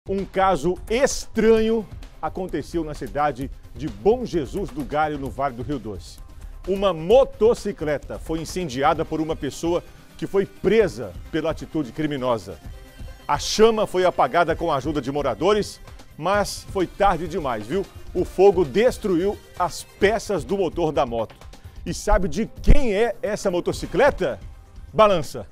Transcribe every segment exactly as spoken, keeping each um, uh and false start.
Um caso estranho aconteceu na cidade de Bom Jesus do Galho, no Vale do Rio Doce. Uma motocicleta foi incendiada por uma pessoa que foi presa pela atitude criminosa. A chama foi apagada com a ajuda de moradores, mas foi tarde demais, viu? O fogo destruiu as peças do motor da moto. E sabe de quem é essa motocicleta? Balança!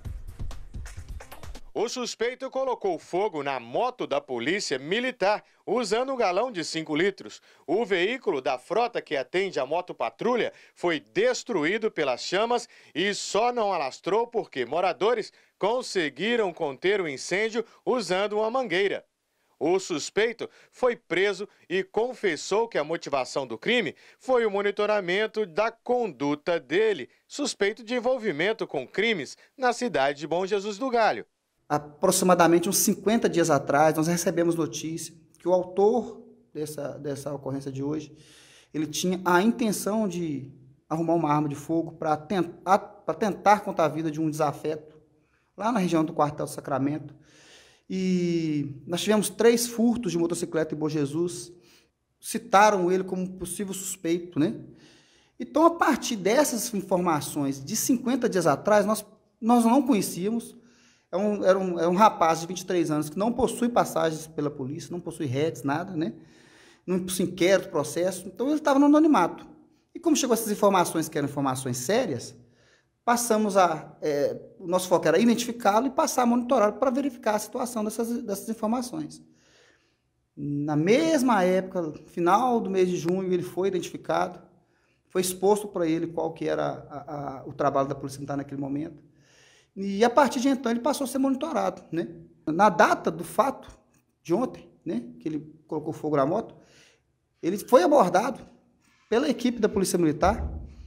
O suspeito colocou fogo na moto da polícia militar usando um galão de cinco litros. O veículo da frota que atende a motopatrulha foi destruído pelas chamas e só não alastrou porque moradores conseguiram conter o incêndio usando uma mangueira. O suspeito foi preso e confessou que a motivação do crime foi o monitoramento da conduta dele, suspeito de envolvimento com crimes na cidade de Bom Jesus do Galho. Aproximadamente uns cinquenta dias atrás, nós recebemos notícia que o autor dessa, dessa ocorrência de hoje, ele tinha a intenção de arrumar uma arma de fogo para tentar, para tentar contar a vida de um desafeto, lá na região do Quartel do Sacramento. E nós tivemos três furtos de motocicleta em Bom Jesus, citaram ele como possível suspeito, né? Então, a partir dessas informações, de cinquenta dias atrás, nós, nós não conhecíamos. É um, era um, é um rapaz de vinte e três anos que não possui passagens pela polícia, não possui R E Ts, nada, né? Não possui inquérito, processo. Então, ele estava no anonimato. E como chegou essas informações, que eram informações sérias, passamos a... É, o nosso foco era identificá-lo e passar a monitorá-lo para verificar a situação dessas, dessas informações. Na mesma época, final do mês de junho, ele foi identificado, foi exposto para ele qual que era a, a, o trabalho da Polícia Militar naquele momento. E a partir de então ele passou a ser monitorado, né? Na data do fato de ontem, né, que ele colocou fogo na moto, ele foi abordado pela equipe da Polícia Militar,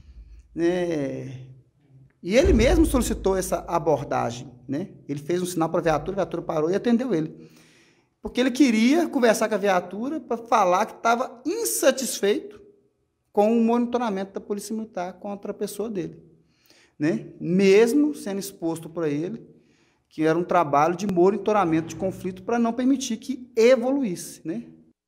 né, e ele mesmo solicitou essa abordagem, né? Ele fez um sinal para a viatura, a viatura parou e atendeu ele. Porque ele queria conversar com a viatura para falar que estava insatisfeito com o monitoramento da Polícia Militar contra a pessoa dele. Né? Mesmo sendo exposto para ele, que era um trabalho de monitoramento de conflito para não permitir que evoluísse. Né?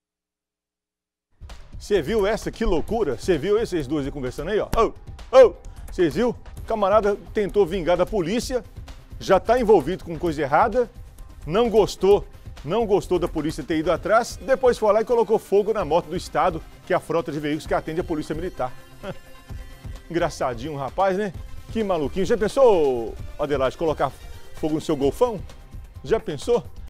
Você viu essa? Que loucura! Você viu esses dois aí conversando aí? Ó? Oh, oh. Vocês viu? O camarada tentou vingar da polícia, já está envolvido com coisa errada, não gostou, não gostou da polícia ter ido atrás, depois foi lá e colocou fogo na moto do Estado, que é a frota de veículos que atende a Polícia Militar. Engraçadinho, rapaz, né? Que maluquinho. Já pensou, Adelaide, colocar fogo no seu golfão? Já pensou?